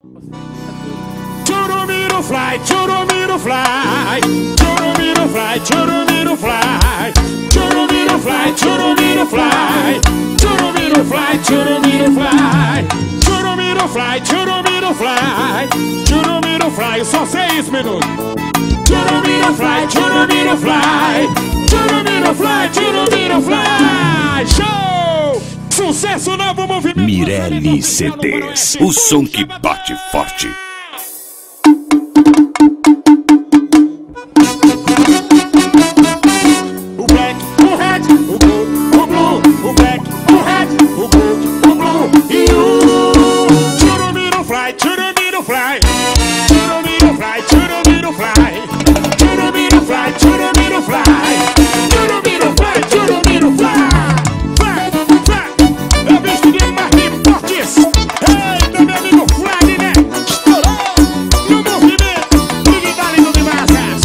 Churumiro fly, churumiro fly, churumiro fly, churumiro fly, churumiro fly, churumiro fly, churumiro fly, churumiro fly, churumiro fly, churumiro fly, churumiro fly, só 6 minutos. Churumiro fly, churumiro fly, churumiro fly, churumiro fly, show! Sucesso, novo movimento. Mirelli CDs, o som que bate forte. O black, o red, o gold, o blue, o black, o red, o gold, o blue e o churumiro fly, churumiro fly, churumiro fly, churumiro fly, churumiro fly, churumiro fly, churumiro fly, churumiro fly. Fly, fly, eu visto de Marquinhos Fortes. Eita, meu amigo Flag, né? Estourou no movimento, ligue da língua de massas.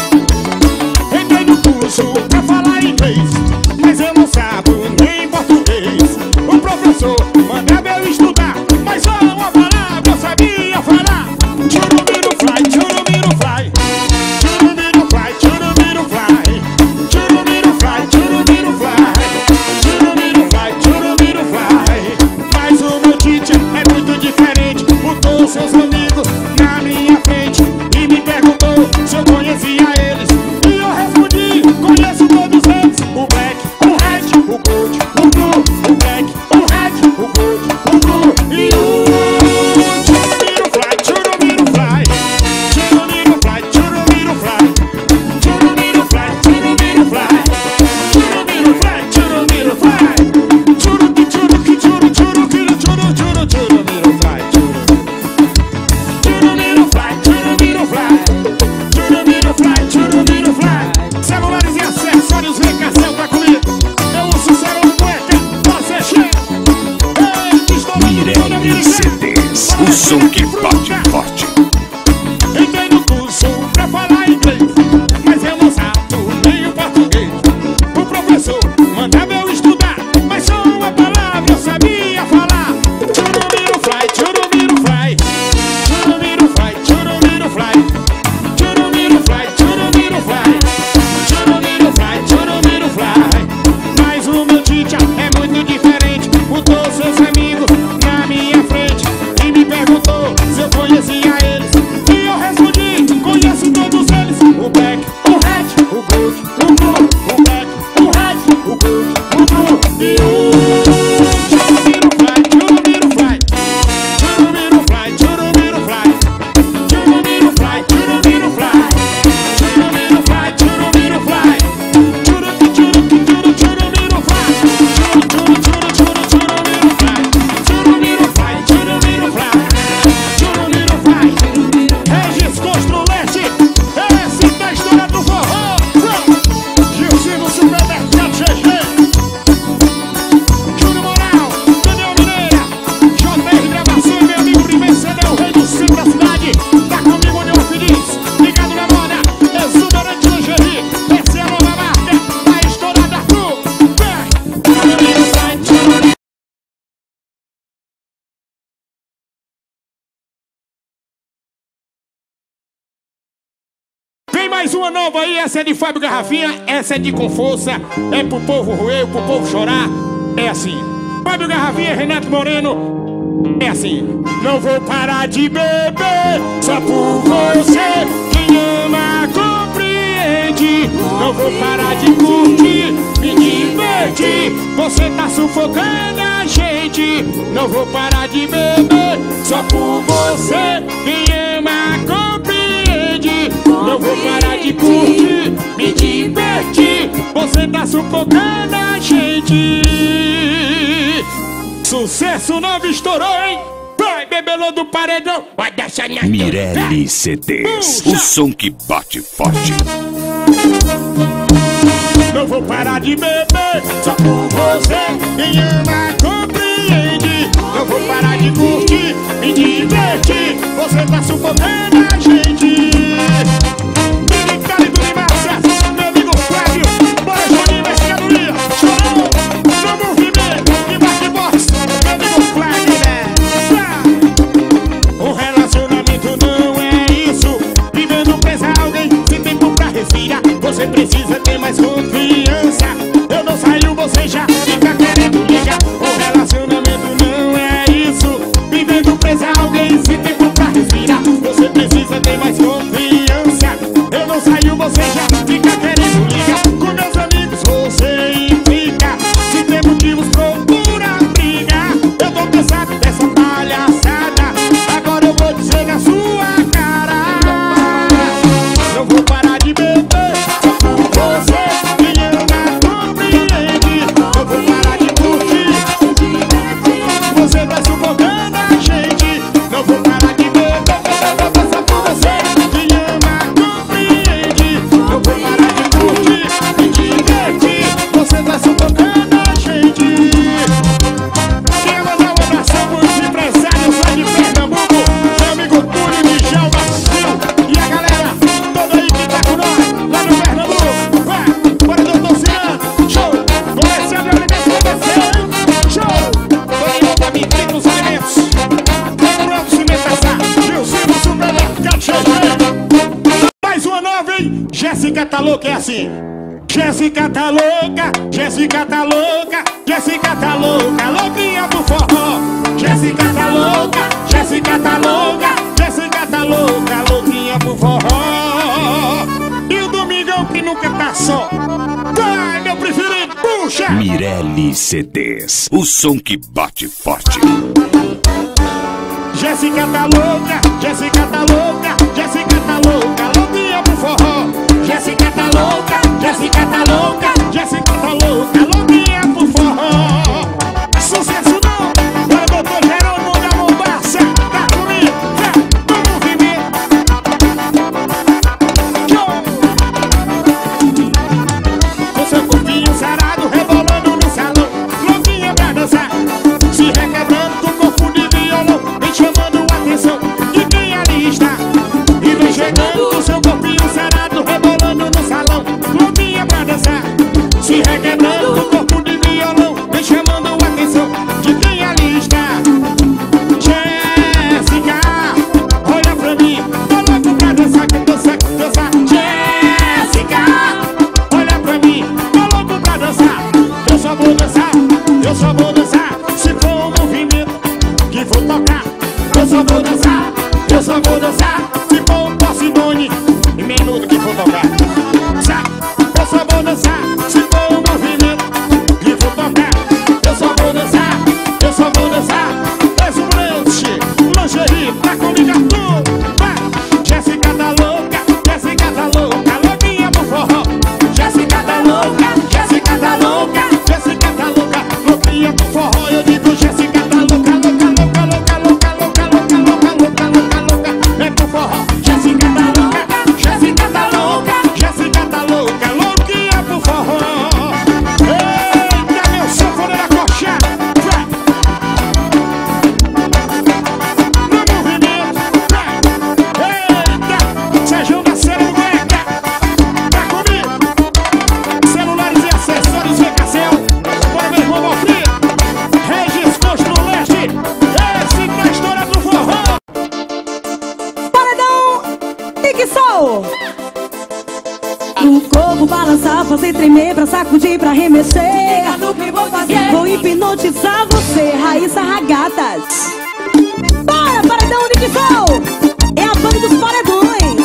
Entrei no curso pra falar inglês, mas eu não sabo nem português. O professor mandava eu estudar, mas só uma palavra eu sabia falar. Churumiro fly, churumiro fly, churumiro fly, churumiro fly, churumiro fly, churumiro fly, churumiro fly, churumiro fly. Mas o meu teacher é muito diferente. Botou seus amigos na minha frente e me perguntou se eu conhecia eles. E eu respondi, conheço todos eles. O black, o red, o gold, o blue, o black, o red, o gold, o blue e o churumiro fly, churumiro fly, churumiro fly, churumiro fly, churumiro fly, churumiro fly, churumiro fly, churumiro fly, churuki, churuki, churu, churuki, churu, churu, churumiro fly, churumiro fly, churumiro fly, churumiro fly, churumiro fly. Celulares e acessórios, vem cá, senta comigo. Eu uso celular cueca, você chega. Ei, estourando Mirelli CDs, o som que bate forte. Entrei no curso pra falar inglês, mas eu não sabo nem o português. O professor mandava eu estudar, mas só uma palavra eu sabia falar. Churumiro fly, churumiro fly, churumiro fly, churumiro fly, churumiro fly, churumiro fly, churumiro fly, churumiro fly. Mas o meu teacher é muito diferente. Botou seus amigos na minha frente e me perguntou se eu conhecia eles. E eu respondi, conheço todos eles. O black, o red, o gold, o blue, o black, o red, o gold, o blue e o churumiro fly, churumiro fly, churumiro fly, churumiro fly, churumiro fly, churumiro fly, churumiro fly, churumiro fly, churuki, churuki, churu, churumiro fly, churu, churu, churu, churu, churumiro fly, churumiro fly, churumiro fly, churumiro fly. Regis Costrolete, esse da história do forró. Gilzinho Supermercado GG, Júnior Moral, Daniel Mineira, JR Gravação e meu amigo primeiro CD, o rei do centro da cidade. Tá comigo, União Feliz, ligado na moda, exuberante lingerie. Essa é a nova marca, a estourada Flu. Vem! Churumiro fly, churumiro. Vem mais uma nova aí, essa é de Fábio Garrafinha, essa é de Com Força, é pro povo roer, pro povo chorar, é assim. Fábio Garrafinha, Renato Moreno, é assim. Não vou parar de beber só por você, quem ama compreende. Não vou parar de curtir, me divertir, você tá sufocando a gente. Não vou parar de beber só por você, quem ama compreende. Não vou parar de curtir, me divertir, você tá sufocando a gente. Sucesso novo estourou, hein? Vai, bebelô do paredão, vai deixar minha Mirelli CDs, o som que bate forte. Não vou parar de beber só por você, quem ama compreende. Não vou parar de curtir, me divertir, você tá sufocando a gente. Meu amigo Flávio, bora Juninho, mercadoria, chorou no movimento, e bate box, meu amigo Flávio, né? assim. Jéssica tá louca, é assim. Jéssica tá louca, Jéssica tá louca, Jéssica tá louca, louquinha do forró. Jéssica tá louca, Jéssica tá louca, Jéssica tá louca, louquinha do forró. E o Domingão que nunca tá só. Vai, meu preferido, puxa! Mirelle CDs, o som que bate forte. Jéssica tá louca, Jéssica tá louca, Jéssica tá louca, louquinha do forró. Jéssica tá louca, Jéssica tá louca, Jéssica tá louca, louquinha do forró. Sucesso não, vai doutor Jerônimo da Mombaça, tá comigo, vai, no movimento. Com seu corpinho sarado, rebolando no salão, louquinha pra dançar, se requebrando com o corpo de violão, vem chamando a atenção de quem ali está. E vem chegando com seu corpinho sarado, rebolando no salão, louquinha pra dançar, se requebrando com o corpo de violão, vem chamando a atenção de quem ali está. Jéssica, olha pra mim, tô louco pra dançar, que dançar, que dançar. Jéssica, olha pra mim, tô louco pra dançar. Eu só vou dançar, eu só vou dançar, se for um movimento que vou tocar. Eu só vou dançar, eu só vou dançar, se for um Posidone, em minuto que vou tocar. Eu só vou dançar, se for um movimento que vou tocar. Eu só vou dançar, eu só vou dançar. Exuberante, lingerie, pra comigo tudo. Vai, Jéssica tá louca, Jéssica tá louca, louquinha pro forró. Jéssica tá louca, Jéssica tá louca, Jéssica tá louca, louquinha pro forró. Eu digo Jéssica tá louca, louca, louca, louca, louca, louca, louca, louca, louca, louca, louca, é pro forró. Jéssica tá louca, Jéssica tá louca, Jéssica tá louca, louquinha pro forró. Eita, meu sanfoneiro acochado, vai. No movimento, vai. Eita, Sérgio da Celuleca, tá comigo. Celulares e acessórios VKCL, bora meu irmão Malfria. Regis Costa no Leste, esse que é a história do forró. Paredão e que sol! O corpo balançar, fazer tremer, pra sacudir, pra remexer. No que vou fazer? Vou hipnotizar você, Raíssa Ragatas. Bora, paredão de que sol! É a banda dos paredões.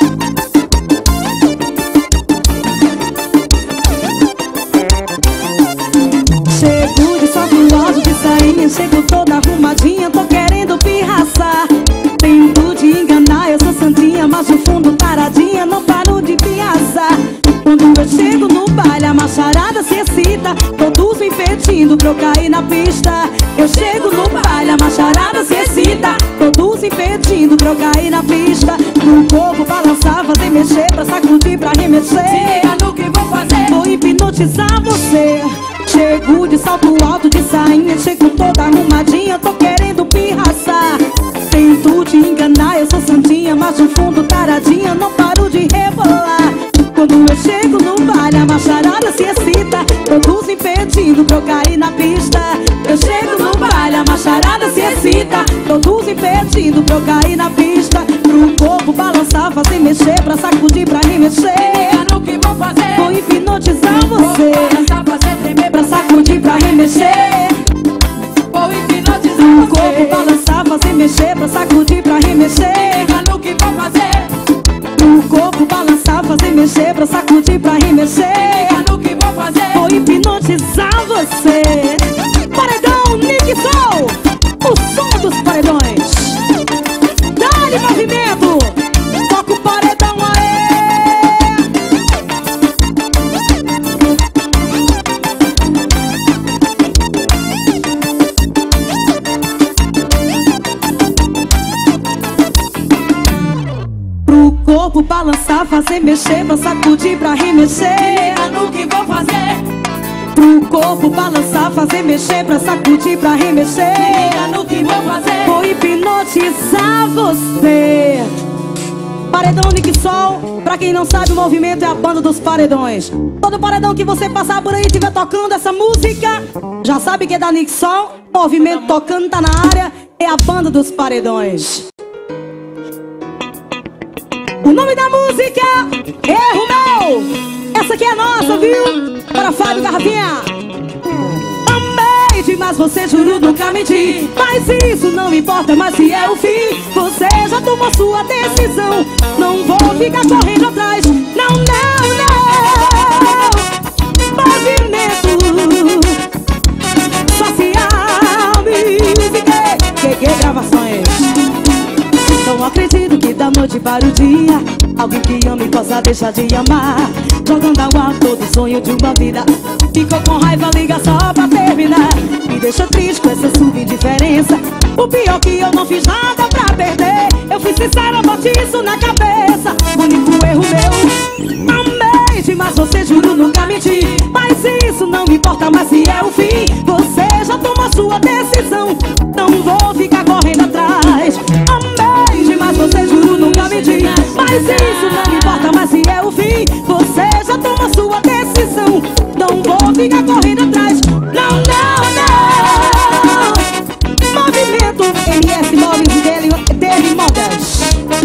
Chego de salto alto de sainha, chego toda arrumadinha, tô querendo pirraçar. Tento te enganar, eu sou santinha, mas no fundo taradinha, não paro de piaçar. Quando eu chego no baile, a macharada se excita, todos me pedindo pra eu cair na pista. Eu chego no baile, a macharada se excita, todos me pedindo pra eu cair na pista. O corpo balançar, fazer mexer, pra sacudir, pra remexer. Se liga no que vou fazer. Vou hipnotizar você. Chego de salto alto de sainha, chego toda arrumadinha, tô querendo pirraçar. Tento te enganar, eu sou santinha, mas no fundo taradinha, não paro de rebolar. Quando eu chego no baile, a macharada se excita, todos me pedindo pra eu cair na pista. Eu chego no baile, a macharada se excita, todos me pedindo pra eu cair na pista. Pro corpo balançar, fazer mexer, pra sacudir, pra remexer. No que vou fazer? Vou hipnotizar você, Balançar, fazer tremer, pra sacudir, pra remexer. vou hipnotizar O corpo você. balançar, fazer mexer, pra sacudir, pra remexer. No que vou fazer? O corpo balançar, fazer mexer, pra sacudir, pra remexer. No que vou fazer? Vou hipnotizar você. Paredão Nick Soul, o som dos paredões. Dá-lhe movimento, toca o paredão aê. Pro corpo balançar, fazer mexer, pra sacudir, pra remexer. No que vou fazer? Pro corpo balançar, fazer mexer, pra sacudir, pra remexer. No que vou fazer? Vou hipnotizar você. Paredão Nick Sol, pra quem não sabe, o movimento é a banda dos paredões. Todo paredão que você passar por aí e estiver tocando essa música, já sabe que é da Nick Sol. Movimento tocando, tá na área, é a banda dos paredões. O nome da música Erro Meu. Essa aqui é nossa, viu? Para Fábio Garrafinha. Amei demais você, juro nunca menti. Mas isso não importa, mas se é o fim. Você já tomou sua decisão. Não vou ficar correndo atrás. Não, não, não. Movimento Social Music. Que gravações. Não acredito que da noite para o dia alguém que ama e possa deixar de amar. Jogando ao ar todo sonho de uma vida. Ficou com raiva, liga só pra terminar. Me deixa triste com essa sua indiferença. O pior que eu não fiz nada pra perder. Eu fui sincera, bote isso na cabeça. Único erro meu. Amei demais você, juro nunca menti. Mas isso não importa, mas se é o fim. Você já tomou sua decisão. Não vou ficar correndo atrás. Amei demais você, juro nunca menti. Mas isso não importa, mas se é o fim. Você já tomou sua decisão. Não vou ficar correndo atrás. Não, não, não. Movimento MS Móveis dele Modas.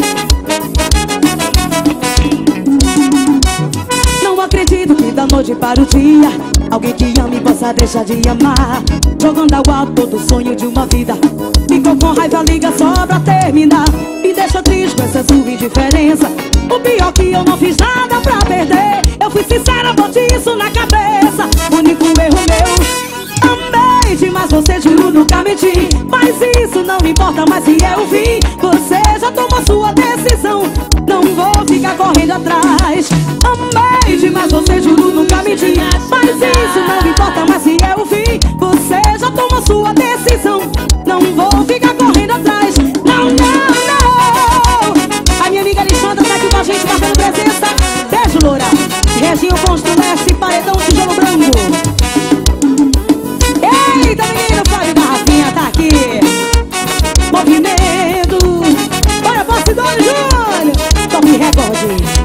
Não acredito que da noite para o dia alguém que ama e possa deixar de amar. Jogando ao alto todo sonho de uma vida. Ficou com raiva, liga só pra terminar. Me deixa triste com essa sua indiferença. O pior que eu não fiz nada pra perder. Eu fui sincera, bote isso na cabeça. Único erro meu. Amei demais você, juro nunca menti. Mas isso não importa, mas se é o fim. Você já tomou sua decisão. Não vou ficar correndo atrás. Amei demais você, juro nunca menti. Mas isso não importa, mas se é o fim. Você já tomou sua decisão. Não vou ficar correndo atrás. Não, não, não. A minha amiga Alexandra tá aqui com a gente marcando presença. Beijo, Loura. Reginho Consto Leste, Paredão, Tijolo Branco. Eita, menino, Fábio Garrafinha tá aqui. Movimento. Bora, Posidônio Júnior. Top Records.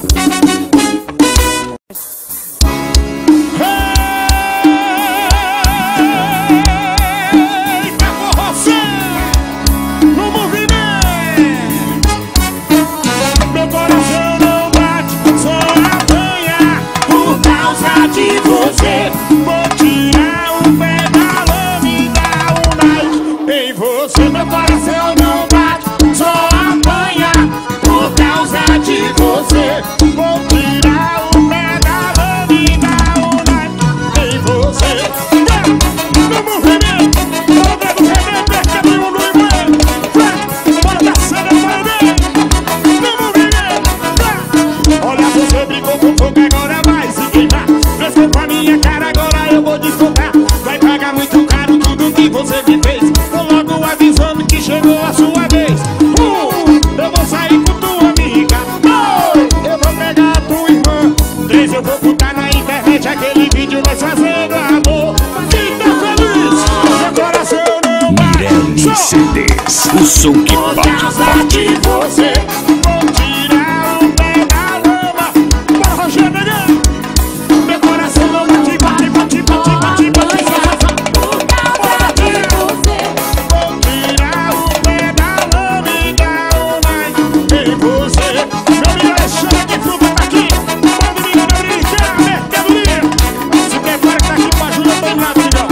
CDs, o som que bate. Você, vou tirar o pé da lama. Bora, Rogério, negão. Meu coração não bate, bate, bate, bate, bate, bate. Por causa de você. Vou tirar o pé da lama e dar uma em você. Meu amigo Alexandre, fruta tá aqui. Pode me dar brincar, mercadoria. Se prepara que tá aqui pra ajuda, tô indo lá, filhão.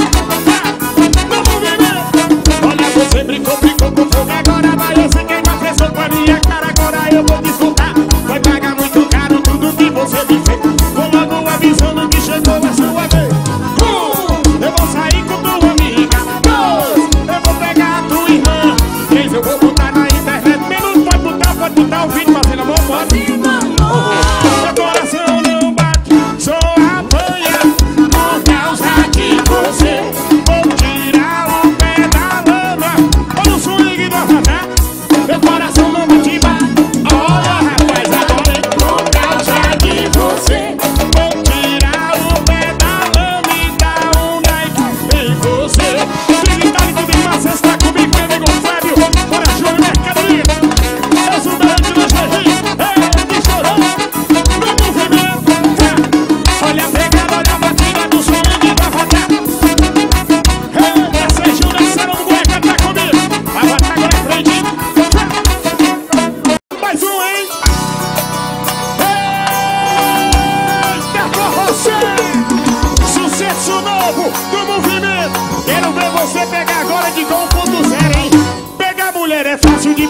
Você brincou com fogo, agora vai. Eu sei quem tá pressão com a minha cara, agora eu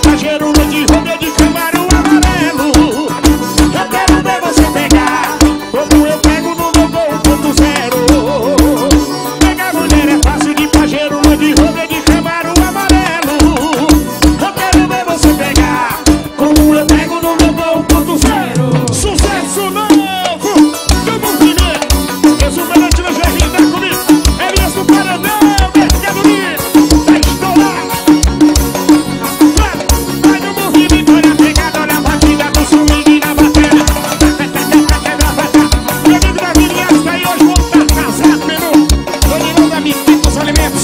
passageiro, noite rodeio de camarão amarelo. Eu quero ver você pegar como eu pego no meu Gol 1.0. Pegar mulher é fácil de pajeiro, noite rodeio de camarão amarelo. Eu quero ver você pegar como eu pego no meu Gol 1.0. Sucesso novo do movimento. Eu sou o Melante da Jardim, tá comigo. Elias do Paranão, Mercado Livre. Tá estourado. Vai no movimento, olha a pegada, olha a batida do swing na bateria. Meu amigo da Vinias tá aí hoje, vou estar casado, menu. Doninão da Miquita dos Alimentos.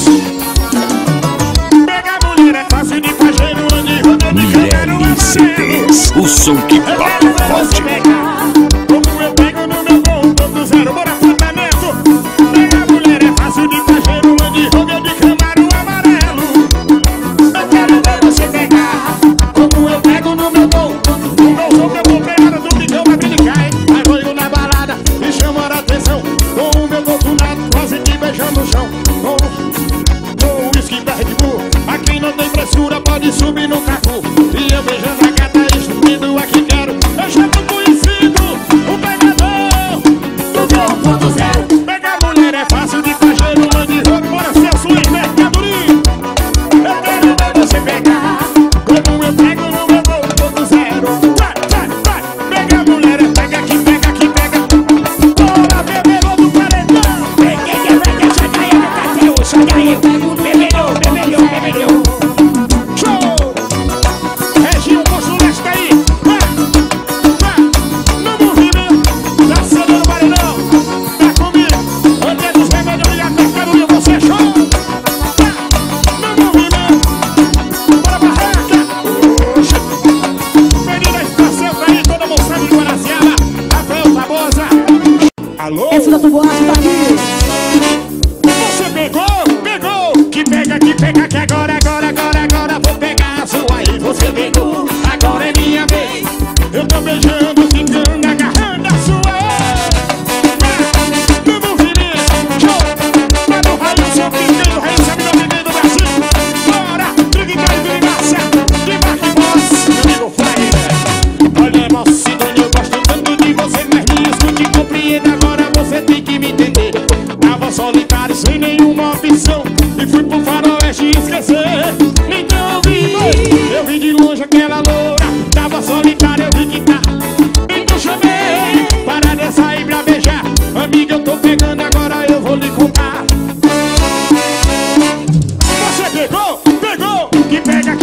Pegar mulher é fácil de pajeiro, onde roda de camarão amarelo. CDs, o som que bate forte. Como eu pego no meu Gol 1.0, bora fundamento. Pegar mulher é fácil de pajeiro, onde roda de camarão amarelo. Eu quero ver você pegar como eu pego no meu Gol 1.0. O meu som que eu comprei era do Miguel Mabilicai. Aí vou eu na balada e chamar a atenção com o meu Gol tunado, quase que beijando o chão. Com o whisky da Red Bull, aqui não tem pressura, pode subir no cacu. E eu beijando a gata, instruindo a que quero. Eu já tô conhecido, o pegador do Gol 1.0. Pegar mulher é fácil de pajeiro, onde roubo, bora ser sua mercadoria. Eu quero ver você pegar como eu pego no meu Gol 1.0. Vai, pegar mulher é pega que pega que pega. Bora beber do paredão. Pega, chega aí, Cateu, chega aí. Bebelhou. Show! Região Posto Leste aí. Vai, no movimento. Tá cedendo o paredão. Tá comigo. André dos Remédios e a mercadoria, você é show. No movimento. Bora barraca. Oxa. Menina Estação tá aí, toda moçada de Guaraciaba. Rafael Tabosa. Alô? Esse da Tuboate tá aqui. Você pegou? Que pega, que agora vou pegar a sua aí. Você pegou, agora é minha vez. Eu tô beijando, ficando, agarrando a sua. No movimento, show. Vai no raio, seu pingueiro, raio, sabe no meio do Brasil. Bora, briga e brigaça, de Marque Boss, meu amigo Fly. Olha, Mocidone, eu gosto tanto de você, mas me escute, compreenda, agora você tem que me entender. Tava solitário, sem nenhuma opção, e fui pro faroeste esquecer. Então eu vi de longe aquela loura. Tava solitário, eu vi que tá. Então chamei para dessa aí pra beijar. Amiga, eu tô pegando, agora eu vou lhe contar. Você pegou? Que pega,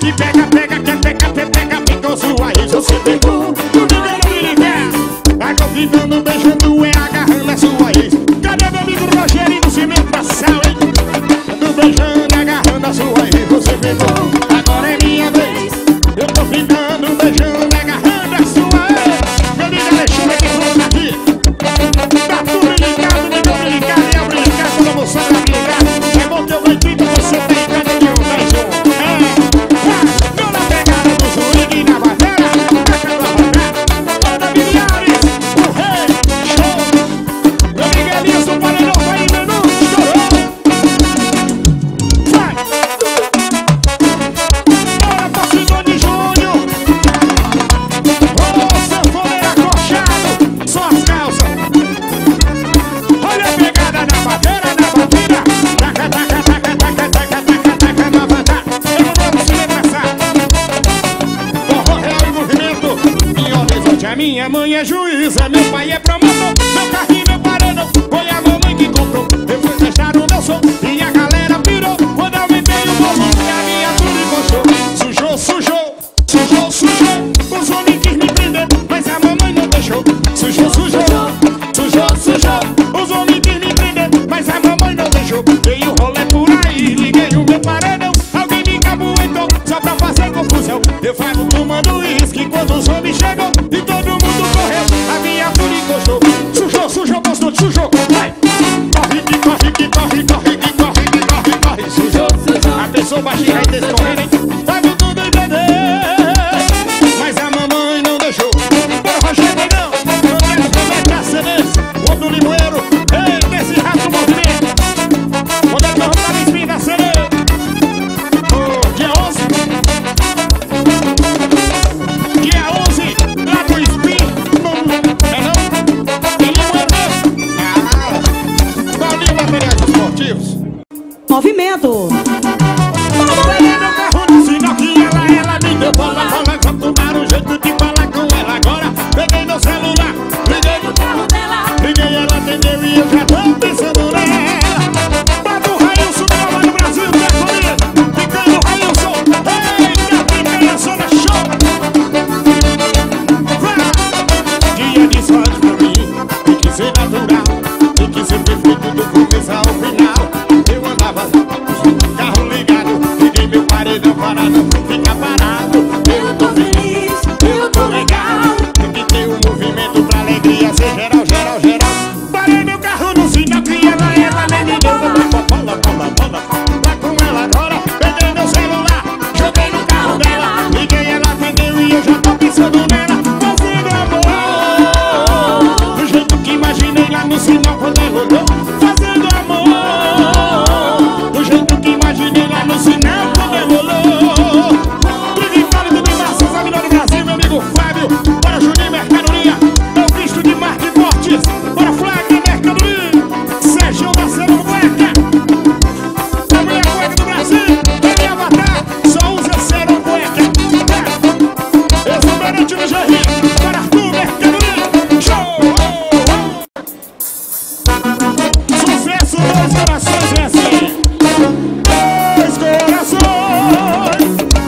pegou sua aí. Você pegou, tudo que eu me ligar. Agora ficando, beijando, é agarrando a sua ex. Cadê meu amigo Rogerinho do Cimento da Sal, hein? Ando beijando, agarrando a sua aí. Você pegou, agora é minha vez. Eu tô ficando, beijando, agarrando a sua ex. Meu amigo Alexandre que falou aqui. Tá tudo ligado, e abre ligado, toda moçada tá ligado. É bom que eu vou aqui, você tem cada de um, mais um. Tô na pegada do swing na bateria. Tacando a rodada, toda milhares. O rei, show. Meu amigo Elias do Paranão, vai em menu, estourou. Vai. Bora, Pocidone Júnior. Ô, sanfoneiro acolchado, só as calças. Olha a pegada na bateria, na batida. Taca, taca, taca, taca, taca, taca, taca, na batata. Eu não vou conseguir passar. Forró real em movimento. Em Horizonte, a minha mãe é juíza, meu pai é promotor. Meu carrinho, meu paredão, foi a mamãe que comprou. Eu fui testar o meu som e a galera pirou. Quando eu aumentei o volume, a minha tudo encostou. Sujou. Os homens quis me prender, mas a mamãe não deixou. Sujou. Os homens quis me prender, mas a mamãe não deixou. Veio rolê por aí, liguei o meu paredão. Alguém me cabuetou, só pra fazer confusão. Eu falo tomando uísque quando os homens chegam e todo mundo correu. A minha fúria encostou. Sujou, postou, sujou. Vai. Corre. Sujou. A pessoa baixinha aí descorrendo, hein? Vai com tudo entender. Mas a mamãe não deixou. Bora, Rogério, não. Não quero comer CDs. O do Limoeiro. Ei, desse rato movimento. Quando é que nós vamos dar espinha da CD? Dia 11. movimento. Peguei meu carro no sinal que ela me deu bola. Vamos tomar um jeito de falar com ela agora. Peguei meu celular, liguei no carro dela. Liguei, ela atendeu e eu já tô pensando nela. Bota o Railson do Alô do Brasil, tá comigo? Fica no Railson, eita, fica aí a zona show. Dia de sorte pra mim, tem que ser natural, tem que ser perfeito do começo ao final. Eu andava com o carro ligado, liguei meu paredão parado, fica parado. Eu tô feliz, eu tô legal, tem que ter um movimento pra alegria ser geral, geral, geral. Parei meu carro no sinal que ela nem me deu. Bola, vai com ela agora. Peguei meu celular, joguei no carro dela. Liguei, ela atendeu e eu já tô pensando nela. Fazendo amor do jeito que imaginei lá no sinal quando ela olhou. Fazendo amor do jeito que imaginei lá no sinal quando ela olhou. Tudo em fala, tudo em massas, a melhor do Brasil, meu amigo Fábio. Bora Juninho Mercadoria, meu visto de Marque Fortes. Bora Flagra Mercadoria, Sérgio Marcelo Cueca. A minha cueca do Brasil, a minha avatar, só usa Cero Cueca. Eu sou Berante no Jardim, para Arthur Mercadoria. Show! Sucesso, dois corações, é assim. Dois corações.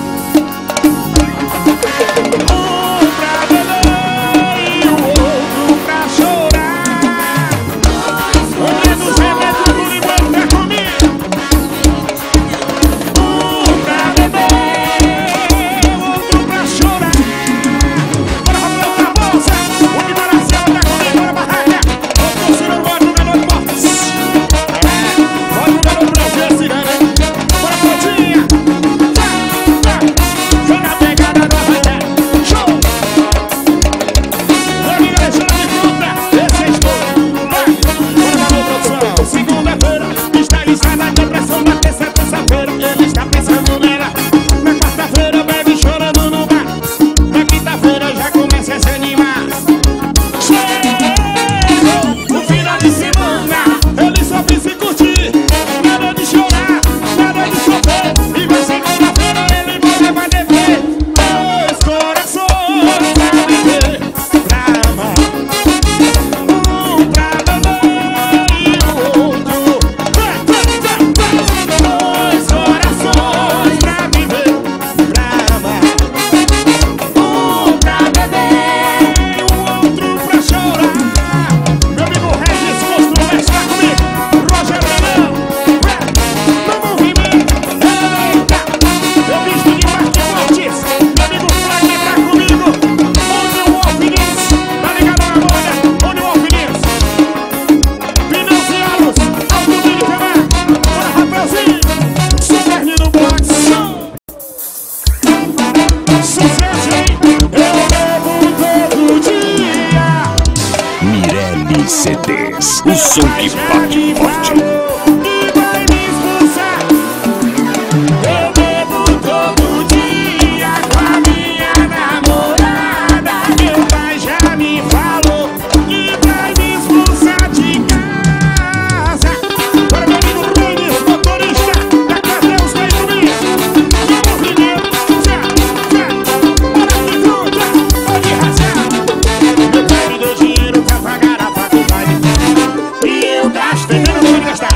Um pra beber e o outro pra chorar. Olha dos remédios do limão, tá comigo. Um pra beber, o outro pra chorar. Bora, Rafael Barbosa, o de Maracela tá comigo, bora barraca. O torcedor gosta do garoto Mortes. Bora o garoto Brasil, esse ramo, hein? Bora, Claudinha. Vem na pegada nova, né? Show! Meu amigo Alexandre de Fruta, esse é estouro. Vai! Bora, produção. Segunda-feira, está listada a depressão na terça-feira. Ele está pensando nela. Na quarta-feira, bebe chorando no bar. Na quinta-feira, já começa a se animar. Chegou o final de semana, ele só pensa em curtir. Nada de chorar, nada de sofrer. E vai segunda-feira, ele vai dever. Dois corações pra viver, pra amar. Um pra beber e o outro. Dois corações pra viver, pra amar. Um pra beber e o outro pra chorar. Meu amigo Regis Construção está comigo. Roger Melão, no movimento. Eita, eu visto de Marque Fortes. Meu amigo Flagra tá comigo. Onde o Alfinis, tá ligado na moda? Onde o Alfinis? Pneus e aros, Alto Mini Camar. Bora, Rafaelzinho, Superninho do Box. Sucesso, hein? Eu bebo todo dia. Mirelle CDs, o som que bate forte. E vai me expulsar. Eu bebo todo dia com a minha namorada. Meu pai já me falou que vai me expulsar de casa. Para meu amigo Ruiz, motorista da Cadeus, vem comigo. No movimento, já. Bora que fruta, pode rasgar. Meu pai me deu dinheiro pra pagar a faculdade. E eu gastei, eu não vou gastar.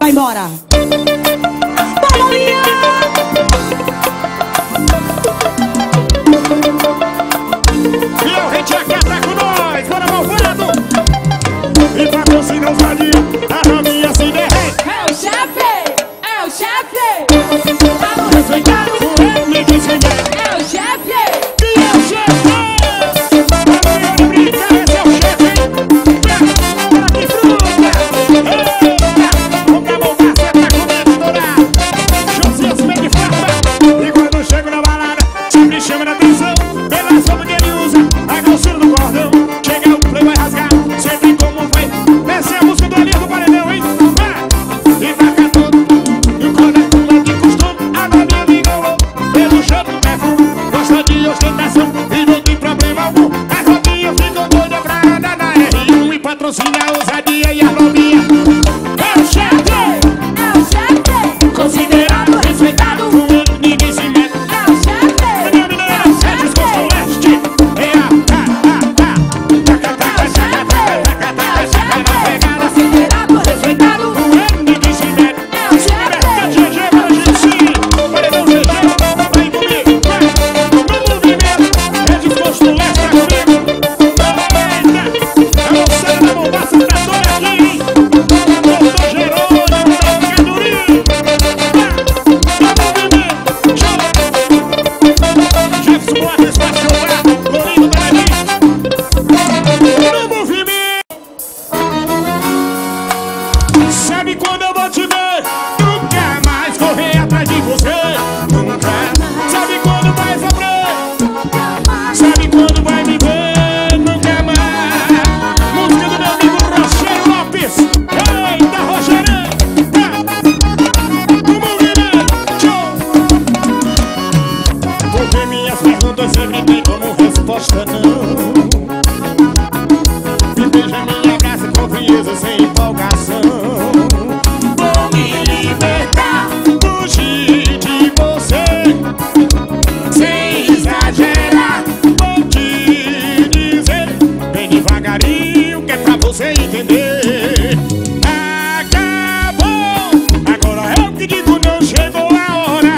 Vai embora. Balolinha! E o rei Tchaca tá com nós, bora malvado! E patrocina os vadia, a novinha se derrete. É o chefe! É o chefe! Respeitado, o me disse É o chefe! que é o chefe! A mulher de brincar, esse é o chefe, hein? Bora que fruta! Eita! O cabocaça tá com medo dourado. Josias meio de farpa. E quando chego na balada, sempre chama a atenção. Pela sombra que ele usa, a grossura do cordão. Chega o play, vai rasgar, sempre como foi. Essa é a música do Alinho do Paredão, hein? E vaca todo. E quando é pula de costume, a novinha me enrolou. Pelo cheiro do perfume, gosta de ostentação e não tem problema algum. A novinha ficou doida pra andar na R1 e patrocina a ousadia e a novinha. É o chefe! É o chefe! Considerado, respeitado, com ele ninguém se mete. É o chefe! Minha mineira, é desgosto leste. É a Considerado, respeitado, com ele ninguém se mete. é o chefe! GG, bora GC, paredão GG, vem comigo, vai. No movimento, é desgosto leste, tá comigo. Eita, a moçada da bombaça tá toda aqui, hein. Doutor Jerônimo, da Cadurim. No movimento, show. Jefferson Borges, Baixo Bar, Lourinho da Marinha. No movimento. Sabe quando eu vou te ver? Nunca mais correr atrás de você. Nunca. Sabe quando vai sofrer? Sabe quando vai me ver? Nunca mais. Música do meu amigo Rogério Lopes. Eita, Rogério! No movimento, show! Porque minhas perguntas sempre tem como resposta não. Me beija, me abraça com frieza, sem empolgação. Vou me libertar, fugir de você, sem exagerar. Vou te dizer, bem devagarinho, que é pra você entender. Acabou, agora eu que digo, não chegou a hora.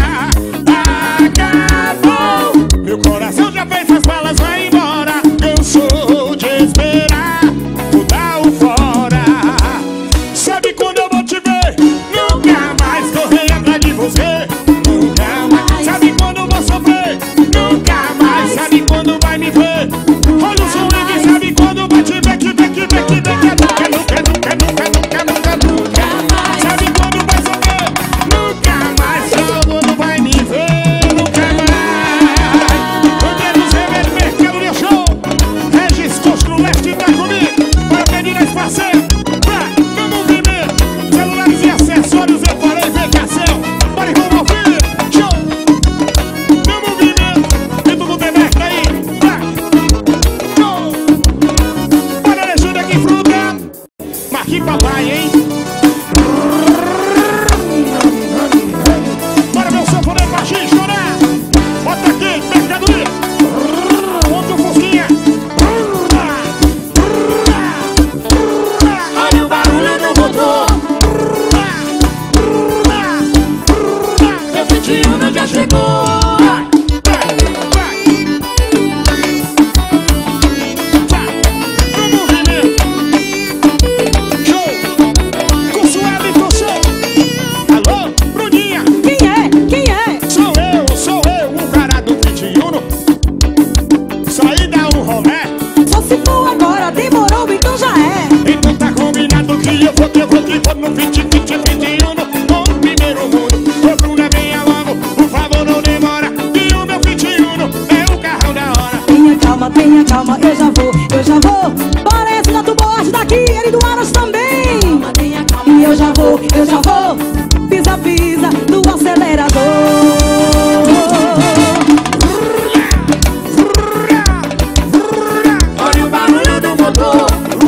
Acabou, meu coração já fez as balas, vai embora. Cansou de esperar, vou dar o fora. Sabe quando eu vou te ver? Nunca mais correr atrás de você. Nunca mais. Sabe quando eu vou sofrer? Nunca mais. Sabe quando vai me ver? Olha o som e sabe quando vai te ver, te ver, te ver, te ver. Nunca, nunca, nunca, nunca, nunca, nunca, nunca. Sabe quando vai sofrer? Nunca mais. Sabe quando vai me ver? Nunca mais. André Zé, Mercado de Show. Regis Costro Leste tá comigo. Para pedir as parceiras. Vai, no movimento. Celulares e acessórios eu farei VKCel. Bora com o filho. Show. No movimento. E tudo tem merda aí. Vai. Show. Bora, Alexandre, aqui fruta. Marquinhos papai, hein? Bora, meu sanfoneiro baixinho, chorar. Bota aqui, mercadoria. Outro fusquinha. olha o barulho do motor. Meu 21 já chegou. No movimento. Show. Com suave você. Alô, Bruninha. Quem é? Quem é? Sou eu, o cara do 21. Saí dar um rolê. Só se for agora, demorou, então já é. Então tá combinado que eu vou no 20, 20, 21. No primeiro mundo. Ô Bruna, venha logo, por favor, não demora. E o meu 21 é o carrão da hora. Tenha calma, eu já vou. Bora esse Nato Borges daqui, ele do Aras também. Tenha calma, E eu já vou. Pisa, pisa do acelerador. olha o barulho do motor.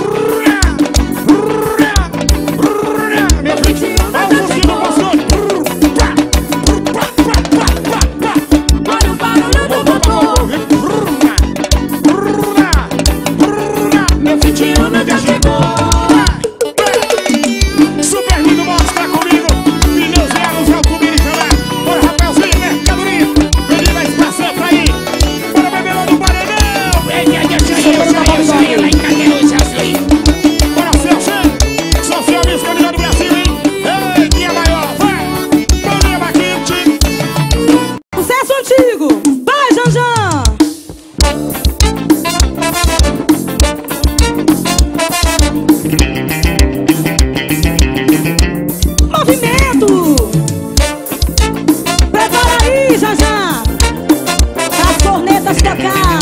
Meu 21 é o fuzil do Bolsonaro. Olha o barulho do motor. Meu 21 já chegou. Super lindo, mostra comigo. Movimento. Prepara aí, já já, as cornetas tocar.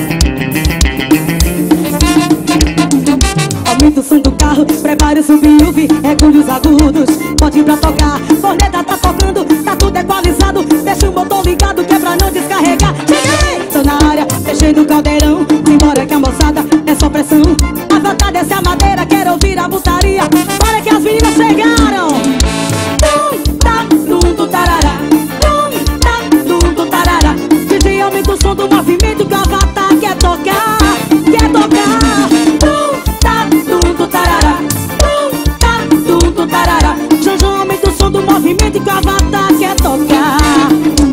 Aumenta o som do carro, prepare o sub-woofer, regule os agudos, pode ir pra tocar. Corneta tá tocando, tá tudo equalizado, deixa o motor ligado que é pra não descarregar. Cheguei, tô na área, fechei do caldeirão, embora que a moçada é só pressão. A vontade é a madeira, quero ouvir a putaria, para que as meninas chegaram. Tum, tá, tum, tum, tarará. Tum, tá, tum, tum, tarará. DJ aumenta o som do movimento que o Avatar quer tocar, quer tocar. Tum, tá, tum, tum, tarará. Tum, tá, tum, tum, tarará. Já aumenta o som do movimento que o Avatar quer tocar.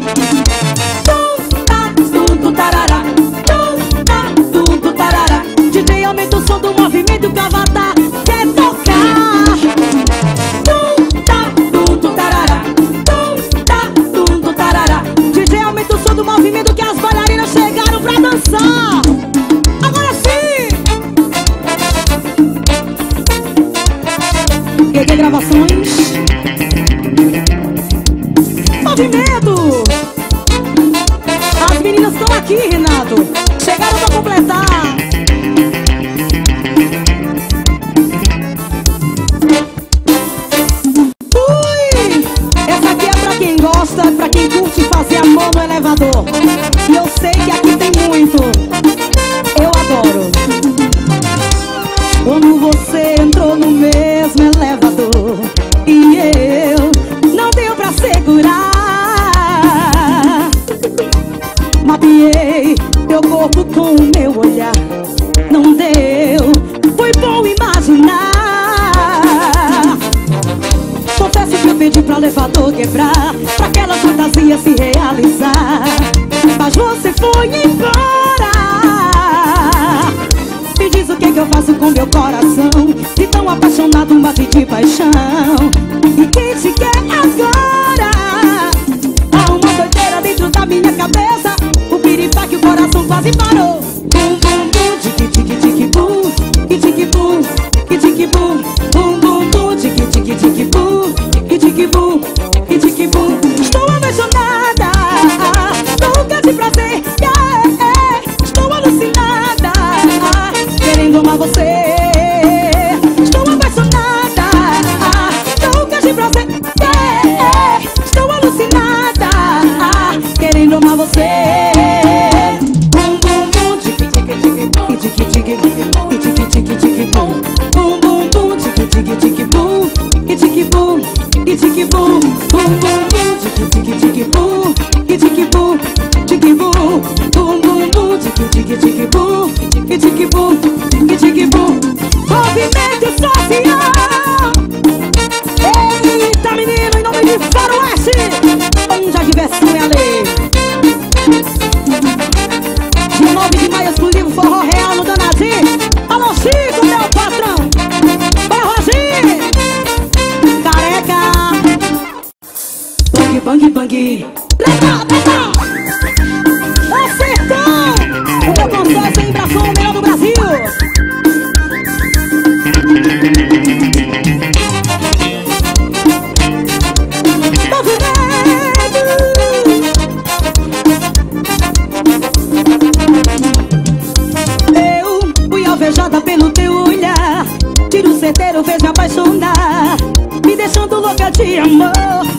Tum, tá, tum, tum, tarará. Tum, tá, tum, tum, tarará. DJ aumenta o som do movimento que o Avatar quer tocar. Tum, tá, tum, tum, tarará. Tum, tá, tum, tum, tarará. DJ aumenta o som do movimento que as bailarinas chegaram pra dançar. Agora sim! GG Gravações. Movimento! As meninas estão aqui, Renato. Chegaram pra completar. Ui! Essa aqui é pra quem gosta, pra quem curte fazer amor no elevador. E eu sei que aqui tem muito. Eu adoro. Quando você entrou no mesmo elevador e eu não deu pra segurar. Mapeei teu corpo com o meu olhar. Não deu, foi bom imaginar. Confesso que eu pedi pra elevador quebrar, pra aquela fantasia se realizar. Mas você foi embora. Me diz o que eu faço com meu coração, de tão apaixonado bate de paixão. E quem te quer agora? Há uma doideira dentro da minha cabeça, o piripá que o coração quase parou. Bum, bum, bum, tique, tique, tique, bum, e tique, bum, e tique, bum. Bum, bum, bum, tique, tique, tique, bum, e tique, bum, e tique, bum. Estou apaixonada, louca de prazer, yeah. Estou alucinada, querendo amar você. Estou apaixonada, louca de prazer, yeah. Estou alucinada, querendo amar você. Bum, bum, bum, tique, tique, tique, bum, e tique, tique, e tique, tique, tique, bum. Bum, bum, bum, tique, tique, tique, bum, e tique, bum, e tique, bum. Bum, bum, bum, tique, tique, tique, bum, e tique, bum, tique, bum. Bum, bum, bum, tique, tique, tique, bum, e tique, bum, e tique, bum. Movimento social. Eita, menino, em nome de Faroeste, onde a diversão é a lei. Dia 9 de maio exclusivo Forró Real no Danadinho. Alô, Chico, meu patrão. Vai, Roginho. Careca. Bang, bang, bang. Leva, leva. Acertou. O meu consórcio em Bração, o melhor do Brasil. Alvejada pelo teu olhar, tiro certeiro, vejo apaixonar, me deixando louca de amor.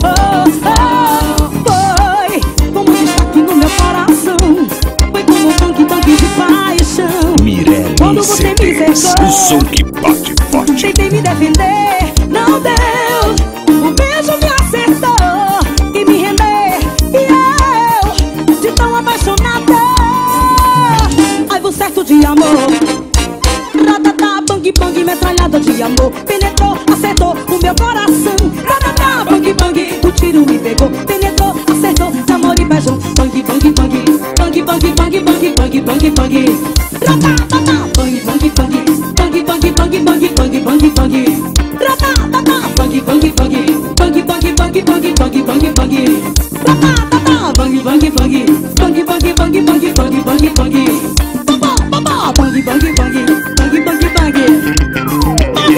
Foi como destaque no meu coração, foi como um tanque de paixão. Mirelle quando você me CDs, cercou, o som que bate forte. tentei me defender, não deu. O beijo me acertou e me render, e eu, de tão apaixonada, raivo certo de amor. Ratatá, bang, bang, metralhada de amor. Penetrou, acertou o meu coração. Ratatá, bang, bang, o tiro me pegou. Penetrou, acertou, amor e beijão. Bang, bang, bang, bang, bang, bang, bang, bang, bang, bang. Ratatá, bang, bang, bang, bang, bang, bang, bang, bang, bang, bang. Ratatá, bang, bang, bang, bang, bang, bang, bang, bang, bang, bang. Ratatá, bang, bang, bang, bang, bang, bang, bang, bang, bang, bang. Bang, bang, bang, bang, bang, bang.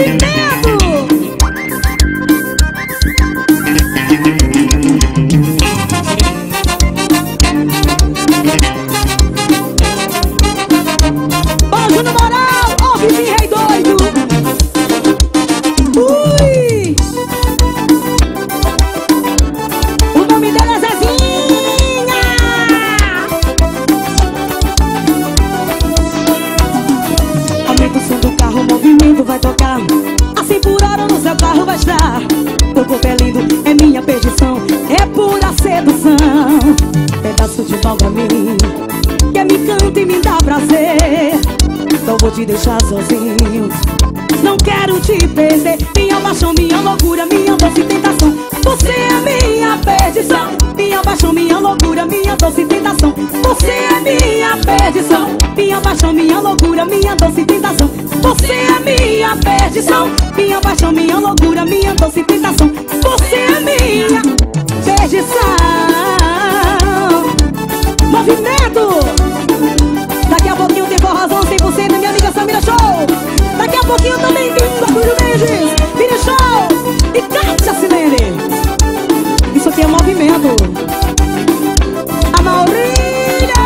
100 por hora no seu carro vai estar. Teu corpo é lindo, é minha perdição, é pura sedução. Pedaço de pau pra mim, que me canta e me dá prazer. Não vou te deixar sozinho, não quero te perder. Minha paixão, minha loucura, minha doce tentação. Você é minha perdição. Minha paixão, minha loucura, minha doce tentação. Você é minha perdição. Minha paixão, minha loucura, minha doce tentação. Você é minha perdição. Minha paixão, minha loucura, minha doce tentação. Você é minha perdição. Movimento. Daqui a pouquinho tem forrozão 100%, minha amiga Samira Show. Daqui a pouquinho também tem Orgulho Mendes, Vini Show e Kátia Silene. Isso aqui é movimento. A Maurília,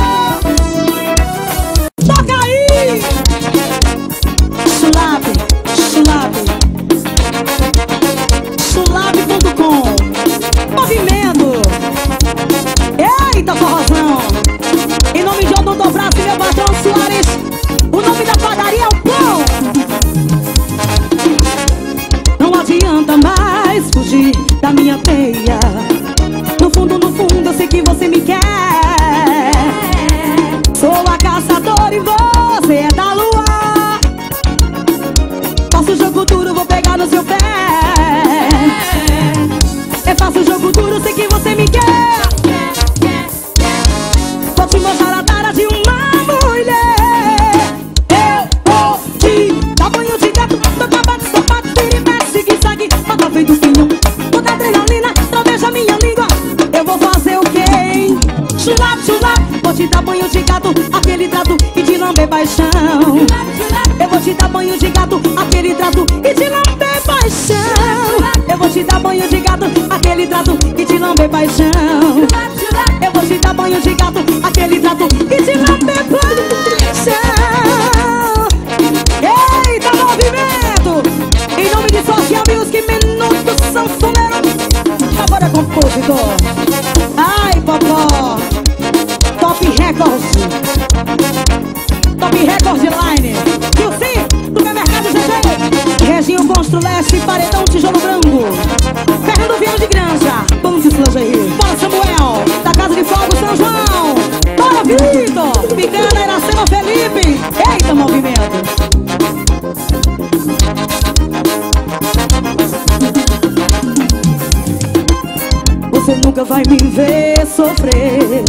toca aí. Chulape, chulape, chulape.com. Movimento. Eita, forrozão. Em nome de Odonto Braço e meu patrão Soares, o nome da padaria é o Pão. Não adianta mais fugir da minha teia. No fundo, eu sei que você me quer. Sou a caçadora e você é da lua. Faço o jogo duro, vou pegar no seu pé. Eu faço o jogo duro, sei que você me quer. Vou te mostrar a tara de uma mulher. Eu vou te dar banho de gato, tocar bate, sapato, piripete, zigue-zague, bota feito pinhão, toda adrenalina, não deixa minha língua. Eu vou fazer o quê, hein? Chulap, chulap. Vou te dar banho de gato, aquele trato e de lamber paixão. Eu vou te dar banho de gato, aquele trato e de lamber paixão. Eu vou te dar banho de gato, aquele trato e de lamber paixão. Eu vou te dar banho de gato, aquele trato e de lamber paixão. Eita, movimento! Em nome de Social Music, Minuto Sanfoneiro. Agora compositor. Ai, popó. Top Records. Top Records Line. E o sim, do meu mercado GG. Reginho Constru Leste, Paredão Tijolo Branco. Fernando Viana de Granja. Vamos se lingerie. Bora Samuel, da Casa de Fogo São João. Bora Vitor, Picana, Iracema Felipe. Eita, movimento. Você nunca vai me ver sofrer.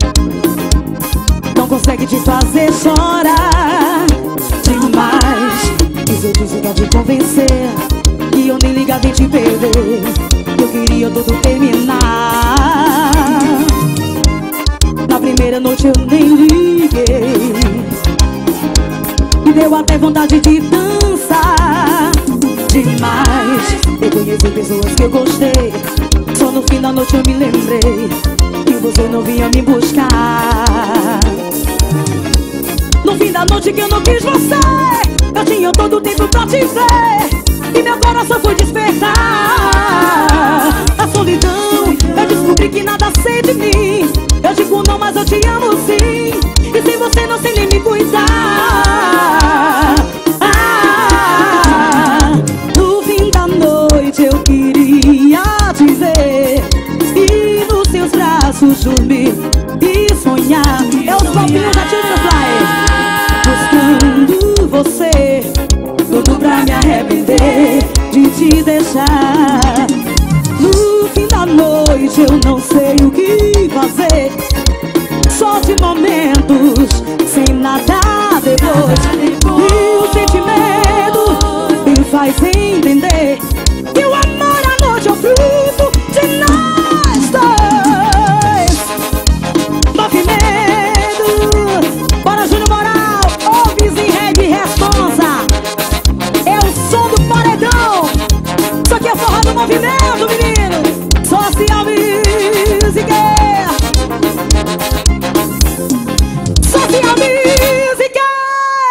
Não consegue te fazer chorar demais. Isso eu disse pra te convencer que eu nem ligava em te perder. Eu queria tudo terminar. Na primeira noite eu nem liguei. Me deu até vontade de dançar demais. Eu conheci pessoas que eu gostei. Só no fim da noite eu me lembrei que você não vinha me buscar. No fim da noite que eu não quis você, eu tinha todo o tempo pra te ver. E meu coração foi despertar. A solidão, eu descobri que nada sei de mim. Eu digo não, mas eu te amo sim. E sem você não sei nem me cuidar. No fim da noite eu queria dizer e nos seus braços dormir e sonhar. É os palpinhos da Tio Fly. Buscando você, tudo pra me arrepender de te deixar. No fim da noite eu não sei o que fazer. Só de momentos, sem nada depois. E o sentimento me faz entender